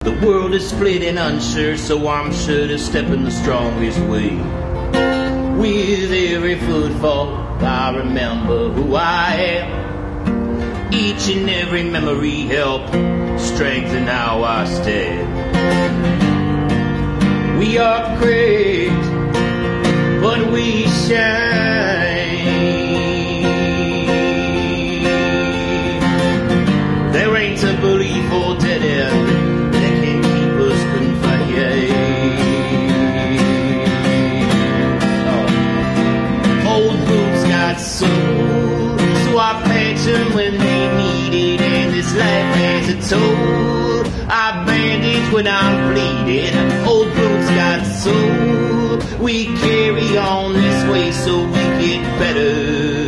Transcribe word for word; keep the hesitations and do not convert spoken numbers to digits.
The world is split and unsure, so I'm sure to step in the strongest way. With every footfall, I remember who I am. Each and every memory help strengthen how I stand. We are cracked, but we shine. There ain't a belief or dead end that can keep us confined. Oh. Old boots got soul, so I patch them when they need it, and this life has a toll. I bandage when I'm bleeding. Old boots got soul. We carry on this way so we get better.